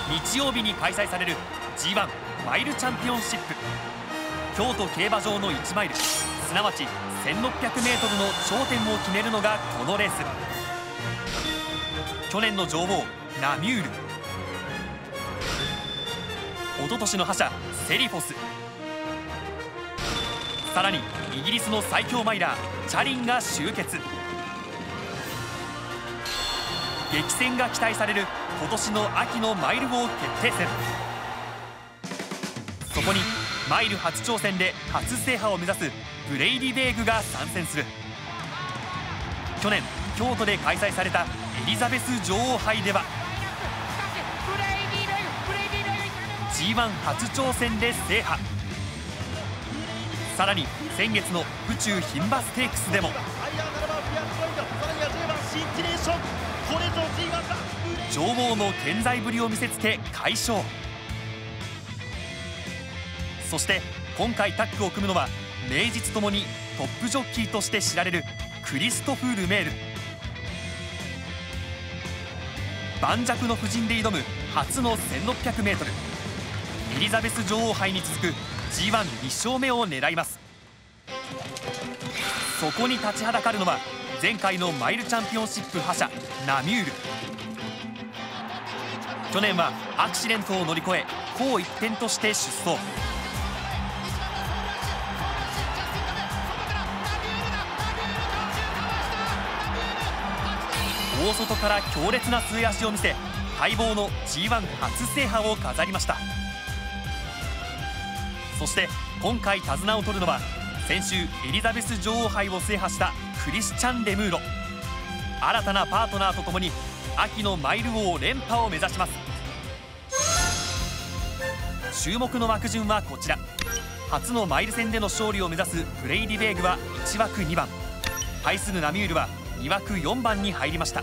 日曜日に開催される G1 マイルチャンピオンシップ。京都競馬場の1マイル、すなわち 1600m の頂点を決めるのがこのレース。去年の女王ナミュール、一昨年の覇者セリフォス、さらにイギリスの最強マイラーチャリンが集結。激戦が期待される今年の秋のマイル王決定戦。そこにマイル初挑戦で初制覇を目指すブレイディベーグが参戦する。去年京都で開催されたエリザベス女王杯では G1 初挑戦で制覇。さらに先月の府中牝馬ステークスでも女王の健在ぶりを見せつけ快勝。そして今回タッグを組むのは名実ともにトップジョッキーとして知られるクリストフ・ルメール。盤石の布陣で挑む初の 1600m、 エリザベス女王杯に続く G12 勝目を狙います。そこに立ちはだかるのは前回のマイルチャンピオンシップ覇者ナミュール。去年はアクシデントを乗り越え紅一点として出走。大外から強烈な末脚を見せ待望の G1 初制覇を飾りました。そして今回手綱を取るのは先週エリザベス女王杯を制覇したクリスチャン・レムーロ。新たなパートナーとともに秋のマイル王連覇を目指します。注目の枠順はこちら。初のマイル戦での勝利を目指すブレイディベーグは1枠2番、対するナミュールは2枠4番に入りました。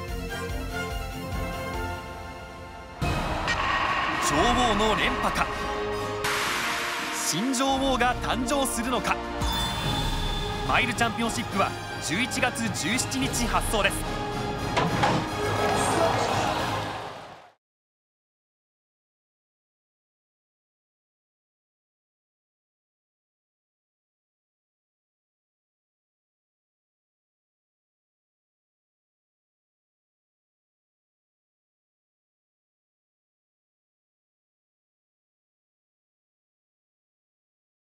女王の連覇か、新女王が誕生するのか。マイルチャンピオンシップは11月17日発走です。